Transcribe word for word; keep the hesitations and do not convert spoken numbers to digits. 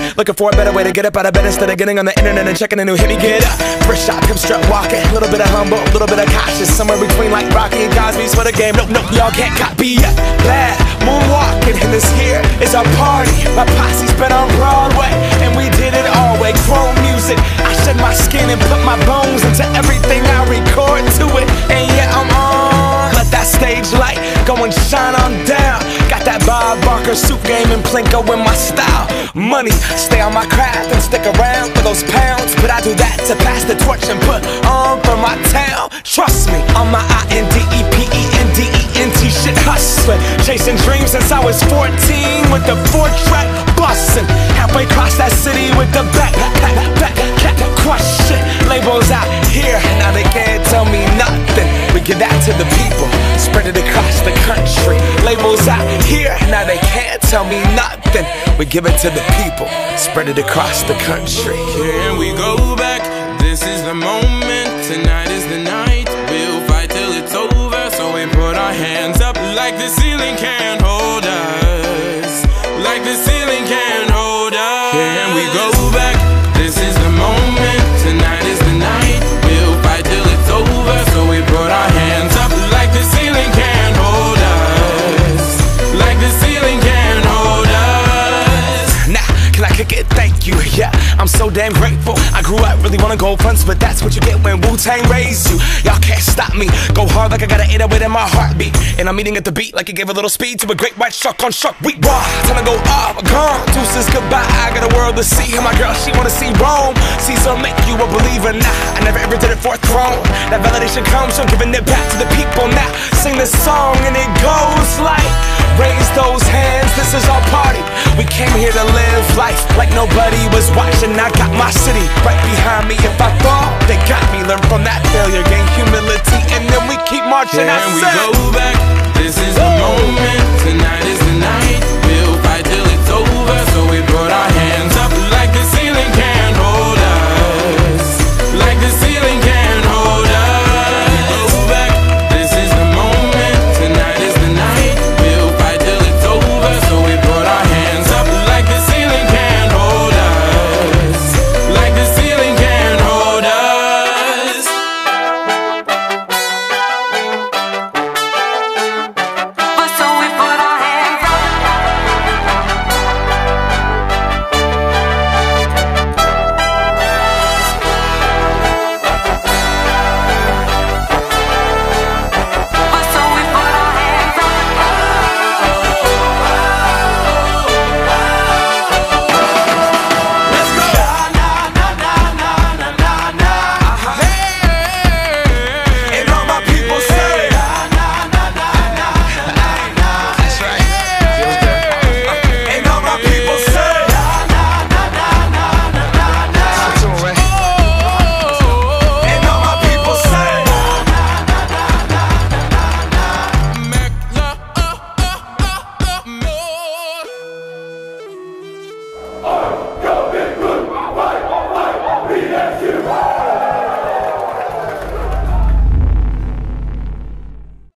Looking for a better way to get up out of bed instead of getting on the internet and checking a new hit. Me get up, first shot, pimp strut walking. Little bit of humble, little bit of cautious, somewhere between like Rocky and Cosby's for the game. Nope, nope, y'all can't copy yet. Glad moonwalking, and this here is our party. My posse's been on Broadway, and we did it all way. Chrome music, I shed my skin and put my bones into everything I record to it. And yeah, I'm on. Let that stage light go and shine on down. Got that Bob Barker suit game and Plinko in my style. Money, stay on my craft and stick around for those pounds. But I do that to pass the torch and put on for my town. Trust me, on my I N D E P E N D E N T shit hustling. Chasing dreams since I was fourteen with the four track bustin'. Halfway across that city with the back, back, back, back, crush shit. Labels out here, now they can't tell me nothing. We give that to the people, spread it across the country. Labels out here, now they can't tell me nothing. We give it to the people, spread it across the country. Here we go back, this is the moment. Tonight is the night, we'll fight till it's over. So we put our hands up like the ceiling can't hold us. Like the ceiling can't hold us. Here we go back, this is the moment. Tonight is the night, we'll fight till it's over. So we put our hands up like the ceiling can't hold us. Like the ceiling can't hold us. Nah, can I kick it? Thank you, yeah, I'm so damn grateful. I grew up really wanna go fronts, but that's what you get when Wu-Tang raised you. Y'all can't stop me, go hard like I got an eight oh eight in my heartbeat. And I'm eating at the beat like it gave a little speed to a great white shark on shark week. Raw, time to go off, gone, deuces goodbye. I got a world to see, and my girl, she wanna see Rome. Caesar make you a believer, nah, I never ever did it for a throne. That validation comes from giving it back to the people. Now, sing this song and it goes like, raise those hands, this is our party. We came here to live life like nobody